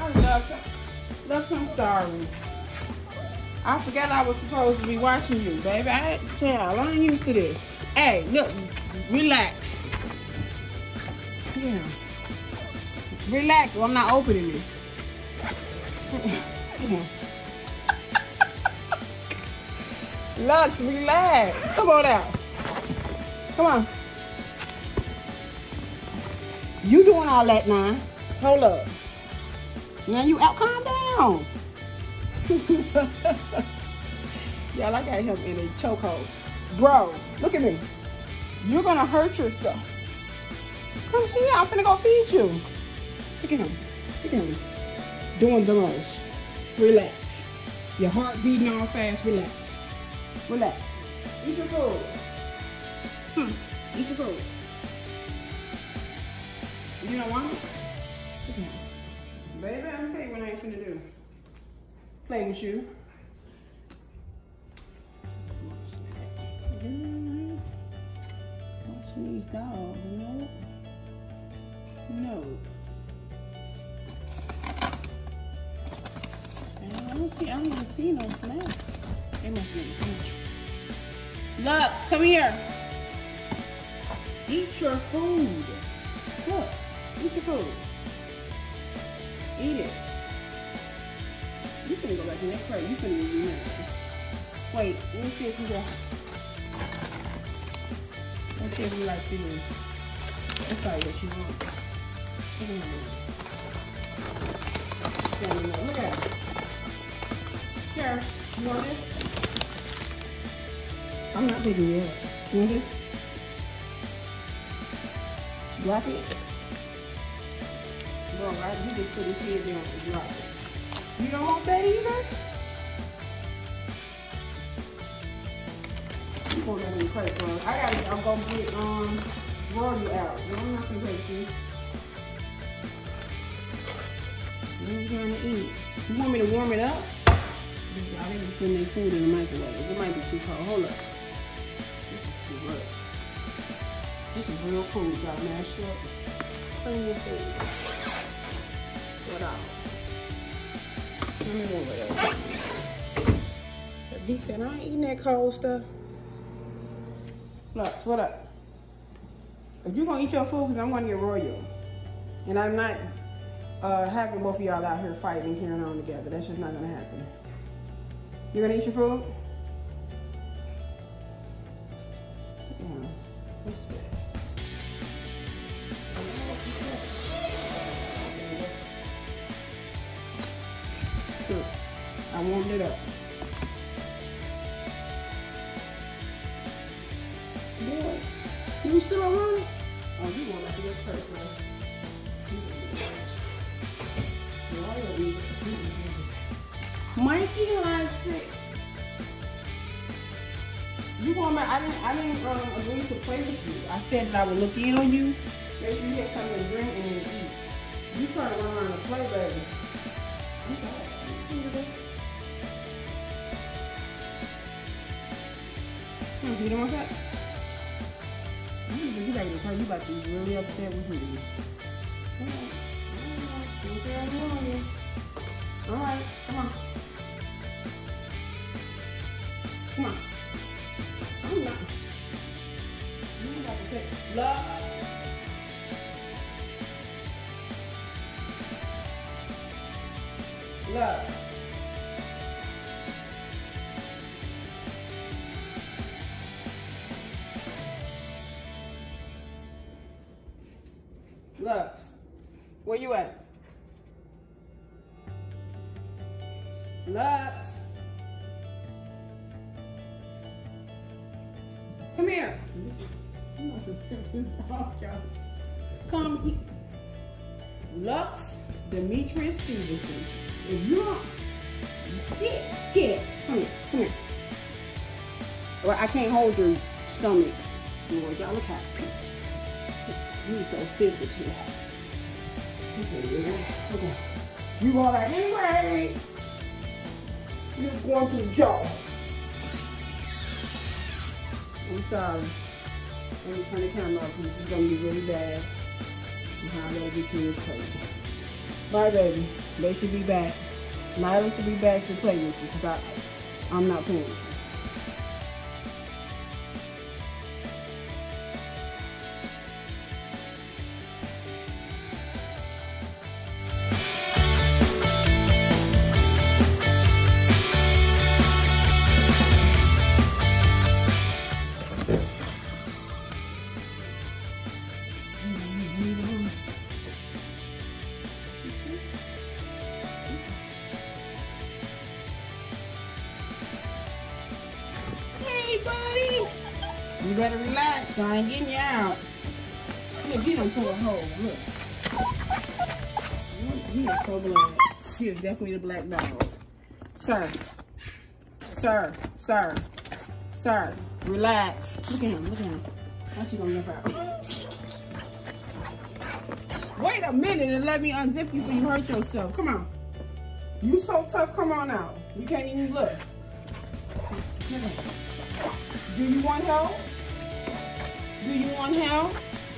Lux, I'm sorry. I forgot I was supposed to be watching you, baby. I ain't used to this. Hey, look, relax. Yeah. Relax, or I'm not opening it. Lux, relax. Come on out. Come on. You doing all that now. Hold up. Now you out. Calm down. Y'all, I got him in a chokehold. Bro, look at me. You're going to hurt yourself. Come here. I'm finna go feed you. Look at him. Look at him. Doing the most. Relax. Your heart beating all fast. Relax. Relax. Eat your food. Eat your food. You don't want it? Look at him. Baby, I'm gonna tell you what I ain't finna do. Play with you. Watching these dogs, no. No. I don't even see no snacks. They must be in the fridge. Lux, come here. Eat your food. Look, eat your food. Eat it. You finna go back in that crate. You finna be mad. Wait, let me see if you got. Let's see if you like this. That's probably what you want. Look at it. Here, you want this? I'm not picking you up. You want this? Drop it. Bro, right? He just put his head down and drop it. You don't want that either? You want that in the crate, bro. I'm gonna get Rory out. No, I'm not gonna take you. What are you trying to eat? You want me to warm it up? I didn't put any food in the microwave. It might be too cold. Hold up. This is too much. This is real food, y'all. Mash up. Clean your food. What up? Let me warm it up. The beef, and I ain't eating that cold stuff. Lux, what up? If you're gonna eat your food, because I'm gonna get royal. And I'm not having both of y'all out here fighting and carrying on together. That's just not gonna happen. You're gonna eat your food? Yeah, respect. Good. I warmed it up. Boy, you still don't want it? Oh, you want to get first, man. Mikey likes it. You want me? I didn't agree to play with you. I said that I would look in on you, make sure you have something to drink and then eat. You try to run around and play, baby. You don't want that? You about to play. You about to be really upset with me. All right, come on. Come on. I'm not. You about to take Lux. Lux. Lux. Where you at? Lux. Come here. Come here. Lux Demetrius Stevenson. If you don't get, come here. Well, I can't hold your stomach. Lord, y'all look happy. You so sensitive. Okay. You going back anyway. You're going to the jaw. I'm sorry. Let me turn the camera off because this is going to be really bad. And how I'm going to get to this place. Bye, baby. They should be back. Nyla should be back to play with you because I'm not playing with you. You better relax, I ain't getting you out. Look, he done tore a hole, look. He is so black. He is definitely the black dog. Sir. Sir. Sir. Sir. Relax. Look at him, look at him. Watch you gonna jump out. Wait a minute and let me unzip you before you hurt yourself. Come on. You so tough, come on out. You can't even look. Do you want help? Do you want help?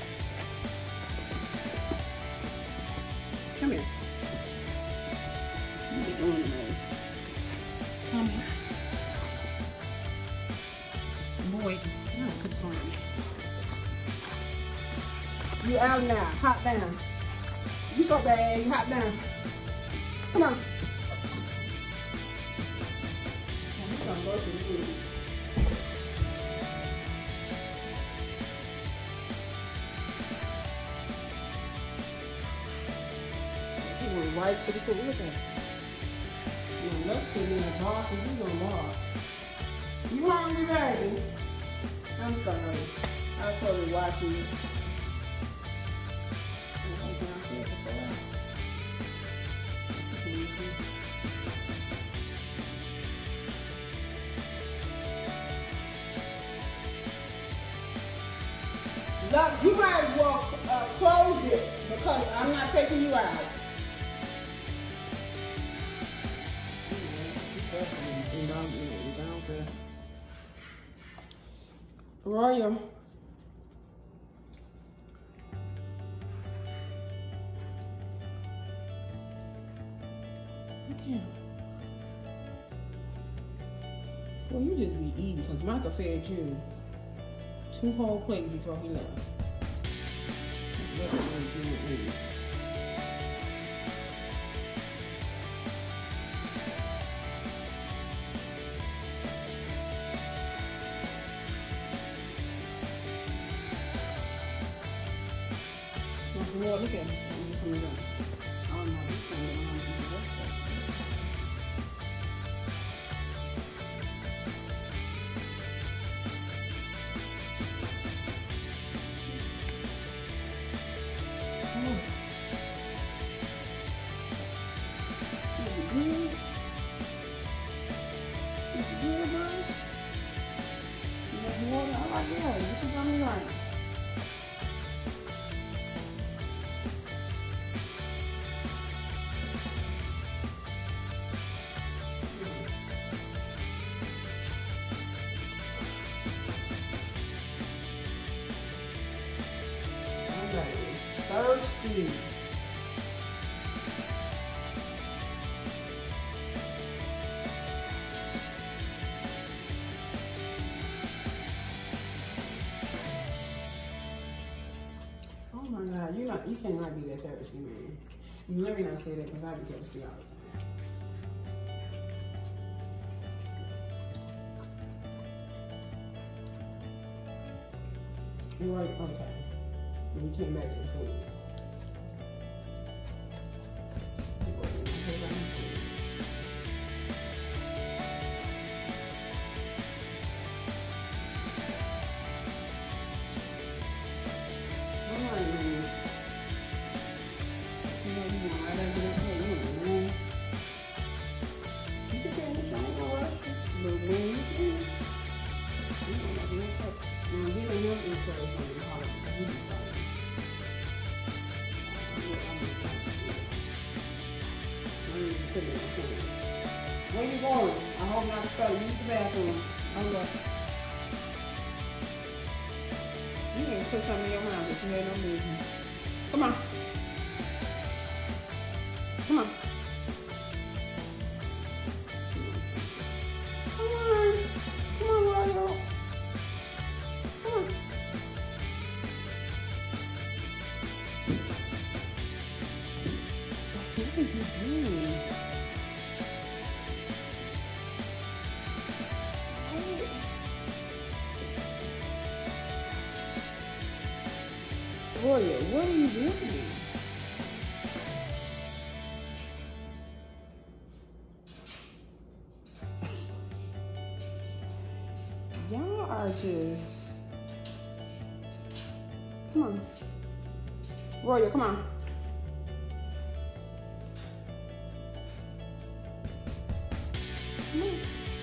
Come here. You get one of those. Come here. Boy, no, good fun. You out now. Hop down. You so bad. You hop down. Come on. He's gonna go to the food. Right to the foot. Look at it. Your luck sitting in the box and you gonna bark. You hungry, baby? I'm sorry. I was probably watching you. Look, you might as well close it because I'm not taking you out. Royal. Yeah. Well, you just be eating because Michael fed you 2 whole plates before he left. Well, look at him. Oh no, he's trying to get behind the website. Is it good? Is it good, bro? You want water? I like water. This is on me right. Thirsty. Oh my God, you cannot be that thirsty, man. You let me not say that because I be thirsty all the time. You're right, okay. And we came back to the food. Where you going? I hope not to go. Use the bathroom. Oh, look. You need to put something in your mouth if you had no movement. Come on. What are you doing? Royal, what are you doing? Y'all are just... Come on. Royal, come on. Come on.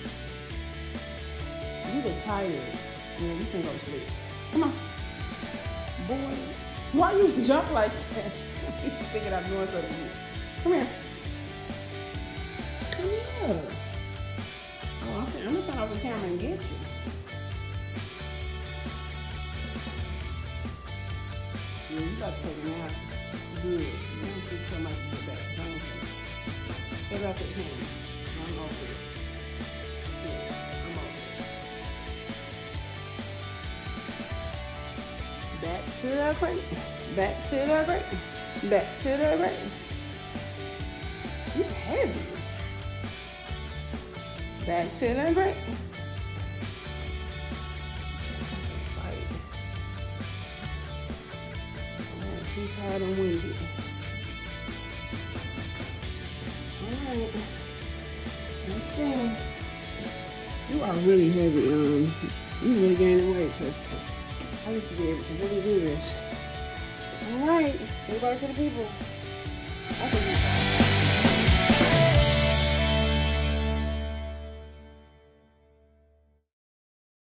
You look tired. Yeah, you can go to sleep. Come on. Boy, why you jump like that? You thinking I'm doing something to you. Come here. Come here. Oh, I'm gonna turn off the camera and get you. Yeah, you got to take a nap. Good. You don't see so much to get back. Don't you? Get back to the camera. I'm over it. Yeah, I'm over it. Back to the crate. Back to the crate. Back to the crate. You heavy. Back to the crate. Too tired and windy. Alright. Let's see. You are really heavy. You really gaining weight because I used to be able to really do this. Alright. Say bye to the people.